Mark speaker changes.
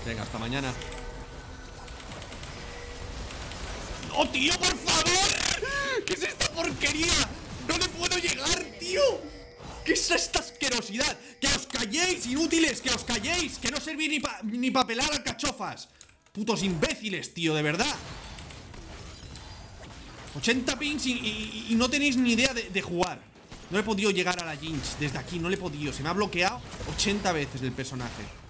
Speaker 1: Venga, hasta mañana. ¡No, tío, por favor! ¿Qué es esta porquería? ¡No le puedo llegar, tío! ¿Qué es esta asquerosidad? ¡Que os calléis, inútiles! ¡Que os calléis! ¡Que no servís ni pa pelar alcachofas! ¡Putos imbéciles, tío! De verdad. 80 pings y no tenéis ni idea de jugar. No he podido llegar a la Jinx desde aquí, no le he podido. Se me ha bloqueado 80 veces el personaje.